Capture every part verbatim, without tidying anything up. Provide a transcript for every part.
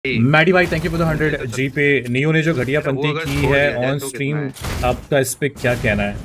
Maddie भाई thank you for the hundred GPay. Neo ने जो घटिया पंती की है ऑन स्ट्रीम, आपका इस पे क्या कहना है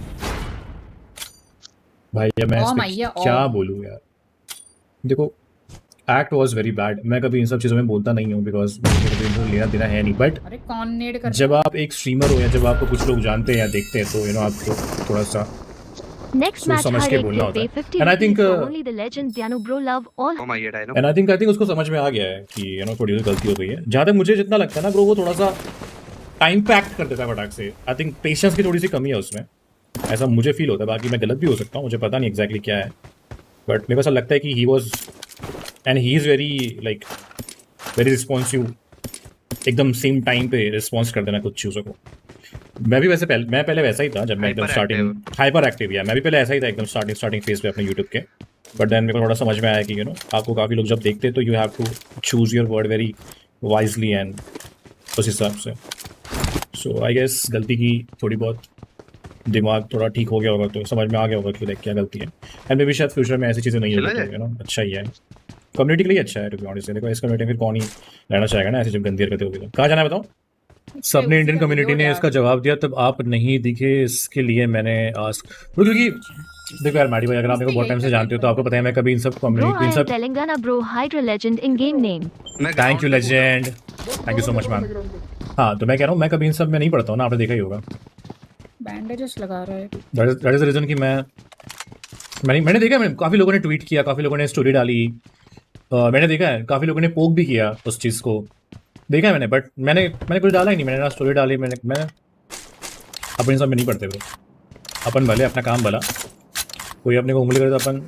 भाई? मैं इस पे क्या बोलूँ यार। देखो एक्ट वॉज वेरी बैड। मैं कभी इन सब चीज़ों में बोलता नहीं हूँ बिकॉज मुझे कभी इनको लेना देना है नहीं, बट अरे कौन नेड कर जब आप एक स्ट्रीमर हो या जब आपको कुछ लोग जानते हैं या देखते हैं तो यू नो आपको थोड़ा सा Next match समझ के बोलना होता है। And I think only the legend Dianu bro love all and I think I think उसको समझ में आ गया है कि यू नो थोड़ी सी गलती हो गई है। जहाँ तक मुझे जितना लगता है ना ब्रो, वो थोड़ा सा टाइम पे एक्ट कर देता है फटाक से। आई थिंक पेशेंस की थोड़ी सी कमी है उसमें, ऐसा मुझे फील होता है। बाकी मैं गलत भी हो सकता हूँ, मुझे पता नहीं एग्जैक्टली क्या है, बट मेरे को ऐसा लगता है कि he was and he is very like very responsive, एकदम सेम टाइम पे रिस्पॉन्स कर देना कुछ चीज़ों को। मैं भी वैसे पहले मैं पहले वैसा ही था जब मैं एकदम स्टार्टिंग हाइपर एक्टिव या मैं भी पहले ऐसा ही था एकदम स्टार्टिंग स्टार्टिंग फेज पे अपने यूट्यूब के। बट देन मेरे को थोड़ा समझ में आया कि यू नो आपको काफ़ी लोग जब देखते हैं तो you have to choose your word very wisely and उस हिसाब से। सो आई गेस गलती की थोड़ी बहुत, दिमाग थोड़ा ठीक हो गया होगा तो समझ में आ गया होगा कि लाइक क्या गलती है। एंड मे भी शायद फ्यूचर में ऐसी चीज़ें नहीं होगी, यू नो अच्छा ही है, कम्युनिटी के लिए अच्छा है टू बी ऑनेस्ट। देखो इस कम्युनिटी में फिर कौन ही रहना चाहेगा ना ऐसी जब गंदी हरकतें होगी तो। कहाँ जाना है बताओ? सबने इंडियन कम्युनिटी ने इसका जवाब दिया तब आप नहीं दिखे, इसके लिए मैंने आस्क, क्योंकि देखो यार मैडी भाई अगर आप मेरे को बहुत टाइम से जानते हो तो आपको पता है मैं कभी इन सब कम्युनिटी इन सब Telangana bro Hydra legend in game name. Thank you legend, thank you so much ma'am. हाँ तो मैं कह रहा हूँ मैं कभी इन सब में नहीं पढ़ता हूँ ना, आपने देखा ही होगा। बैंडेजेस लगा रहा है। दैट इज द रीजन कि मैं मैंने मैंने देखा है, काफ़ी लोगों ने ट्वीट किया, काफ़ी लोगों ने स्टोरी डाली, मैंने देखा है काफ़ी लोगों ने पोक भी किया उस चीज़ को, देखा है मैंने। बट मैंने मैंने कुछ डाला ही नहीं, मैंने ना स्टोरी डाली, मैंने मैं अपन सब में नहीं पढ़ते ब्रो। अपन भले अपना काम भला, कोई अपने को उंगली करे तो अपन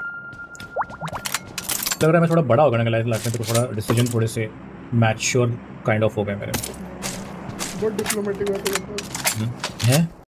लग रहा है मैं थोड़ा बड़ा हो गया लाइफ लाइफ में, तो थोड़ा डिसीजन थोड़े से मैच्योर काइंड ऑफ हो गए मेरे। बहुत डिप्लोमेटिक बात है है।